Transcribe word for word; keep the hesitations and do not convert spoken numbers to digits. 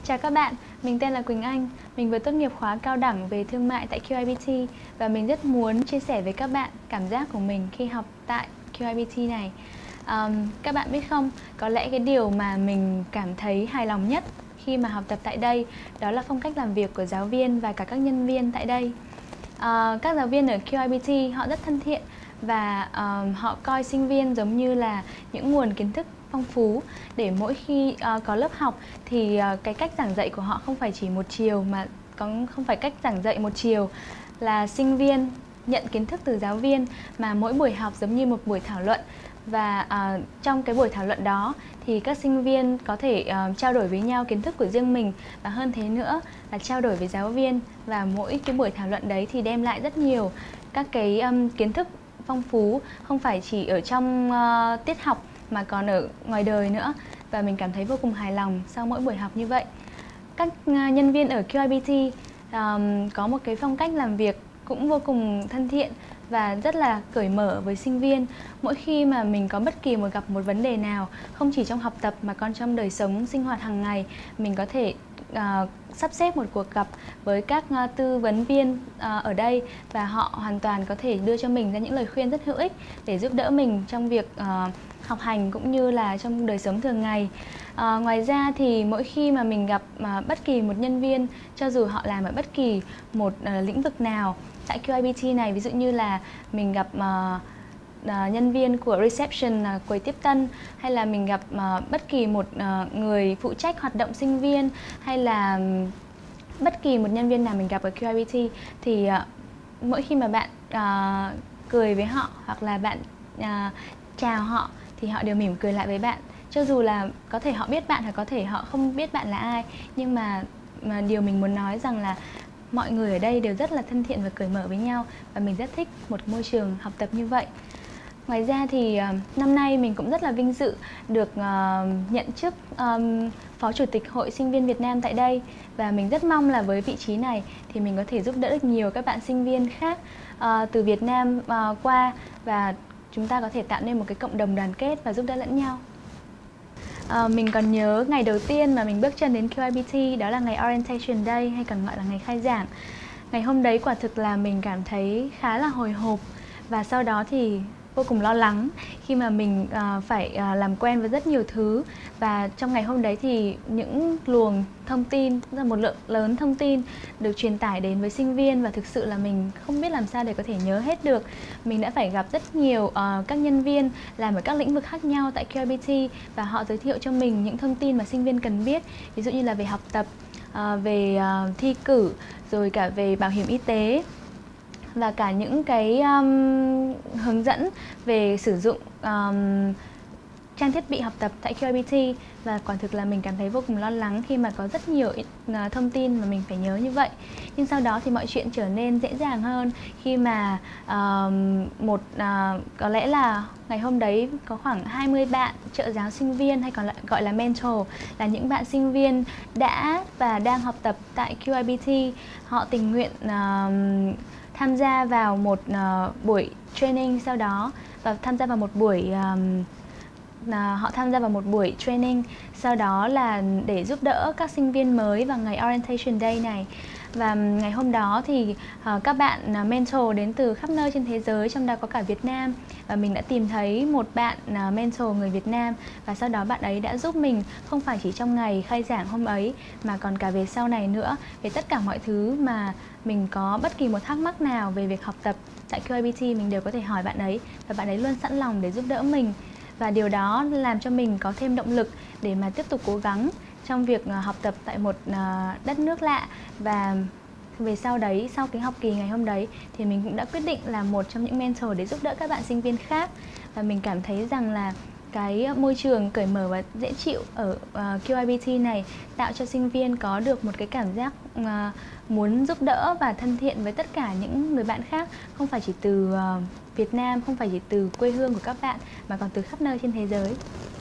Chào các bạn, mình tên là Quỳnh Anh. Mình vừa tốt nghiệp khóa cao đẳng về thương mại tại Q I B T và mình rất muốn chia sẻ với các bạn cảm giác của mình khi học tại Q I B T này. Um, các bạn biết không, có lẽ cái điều mà mình cảm thấy hài lòng nhất khi mà học tập tại đây đó là phong cách làm việc của giáo viên và cả các nhân viên tại đây. Uh, các giáo viên ở Q I B T họ rất thân thiện và uh, họ coi sinh viên giống như là những nguồn kiến thức phong phú, để mỗi khi uh, có lớp học thì uh, cái cách giảng dạy của họ không phải chỉ một chiều, mà có không phải cách giảng dạy một chiều là sinh viên nhận kiến thức từ giáo viên, mà mỗi buổi học giống như một buổi thảo luận. Và uh, trong cái buổi thảo luận đó thì các sinh viên có thể uh, trao đổi với nhau kiến thức của riêng mình, và hơn thế nữa là trao đổi với giáo viên. Và mỗi cái buổi thảo luận đấy thì đem lại rất nhiều các cái um, kiến thức phong phú, không phải chỉ ở trong uh, tiết học mà còn ở ngoài đời nữa. Và mình cảm thấy vô cùng hài lòng sau mỗi buổi học như vậy. Các uh, nhân viên ở Q I B T um, có một cái phong cách làm việc cũng vô cùng thân thiện và rất là cởi mở với sinh viên. Mỗi khi mà mình có bất kỳ một gặp một vấn đề nào, không chỉ trong học tập mà còn trong đời sống sinh hoạt hàng ngày, mình có thể uh, sắp xếp một cuộc gặp với các uh, tư vấn viên uh, ở đây, và họ hoàn toàn có thể đưa cho mình ra những lời khuyên rất hữu ích để giúp đỡ mình trong việc uh, học hành cũng như là trong đời sống thường ngày. À, ngoài ra thì mỗi khi mà mình gặp à, bất kỳ một nhân viên, cho dù họ làm ở bất kỳ một à, lĩnh vực nào tại Q I B T này, ví dụ như là mình gặp à, à, nhân viên của reception, à, quầy tiếp tân, hay là mình gặp à, bất kỳ một à, người phụ trách hoạt động sinh viên, hay là bất kỳ một nhân viên nào mình gặp ở Q I B T, thì à, mỗi khi mà bạn à, cười với họ hoặc là bạn à, chào họ thì họ đều mỉm cười lại với bạn. Cho dù là có thể họ biết bạn hoặc có thể họ không biết bạn là ai, nhưng mà, mà điều mình muốn nói rằng là mọi người ở đây đều rất là thân thiện và cởi mở với nhau, và mình rất thích một môi trường học tập như vậy. Ngoài ra thì uh, năm nay mình cũng rất là vinh dự được uh, nhận chức um, Phó Chủ tịch Hội Sinh viên Việt Nam tại đây. Và mình rất mong là với vị trí này thì mình có thể giúp đỡ được nhiều các bạn sinh viên khác uh, từ Việt Nam uh, qua, và chúng ta có thể tạo nên một cái cộng đồng đoàn kết và giúp đỡ lẫn nhau. À, mình còn nhớ ngày đầu tiên mà mình bước chân đến Q I B T, đó là ngày Orientation Day, hay còn gọi là ngày khai giảng. Ngày hôm đấy quả thực là mình cảm thấy khá là hồi hộp, và sau đó thì vô cùng lo lắng khi mà mình uh, phải uh, làm quen với rất nhiều thứ. Và trong ngày hôm đấy thì những luồng thông tin, rất là một lượng lớn thông tin được truyền tải đến với sinh viên, và thực sự là mình không biết làm sao để có thể nhớ hết được. Mình đã phải gặp rất nhiều uh, các nhân viên làm ở các lĩnh vực khác nhau tại Q I B T, và họ giới thiệu cho mình những thông tin mà sinh viên cần biết, ví dụ như là về học tập, uh, về uh, thi cử, rồi cả về bảo hiểm y tế, và cả những cái um, hướng dẫn về sử dụng um, trang thiết bị học tập tại Q I B T. Và quả thực là mình cảm thấy vô cùng lo lắng khi mà có rất nhiều uh, thông tin mà mình phải nhớ như vậy. Nhưng sau đó thì mọi chuyện trở nên dễ dàng hơn khi mà uh, một uh, có lẽ là ngày hôm đấy có khoảng hai mươi bạn trợ giáo sinh viên, hay còn lại gọi là mentor, là những bạn sinh viên đã và đang học tập tại Q I B T. Họ tình nguyện uh, tham gia vào một uh, buổi training sau đó, và tham gia vào một buổi um, uh, họ tham gia vào một buổi training sau đó là để giúp đỡ các sinh viên mới vào ngày Orientation Day này. Và ngày hôm đó thì uh, các bạn uh, mentor đến từ khắp nơi trên thế giới, trong đó có cả Việt Nam. Và mình đã tìm thấy một bạn uh, mentor người Việt Nam, và sau đó bạn ấy đã giúp mình không phải chỉ trong ngày khai giảng hôm ấy, mà còn cả về sau này nữa, về tất cả mọi thứ mà mình có bất kỳ một thắc mắc nào về việc học tập tại Q I B T mình đều có thể hỏi bạn ấy, và bạn ấy luôn sẵn lòng để giúp đỡ mình. Và điều đó làm cho mình có thêm động lực để mà tiếp tục cố gắng trong việc học tập tại một đất nước lạ. Và về sau đấy, sau cái học kỳ ngày hôm đấy, thì mình cũng đã quyết định là một trong những mentor để giúp đỡ các bạn sinh viên khác. Và mình cảm thấy rằng là cái môi trường cởi mở và dễ chịu ở uh, Q I B T này tạo cho sinh viên có được một cái cảm giác uh, muốn giúp đỡ và thân thiện với tất cả những người bạn khác, không phải chỉ từ uh, Việt Nam, không phải chỉ từ quê hương của các bạn, mà còn từ khắp nơi trên thế giới.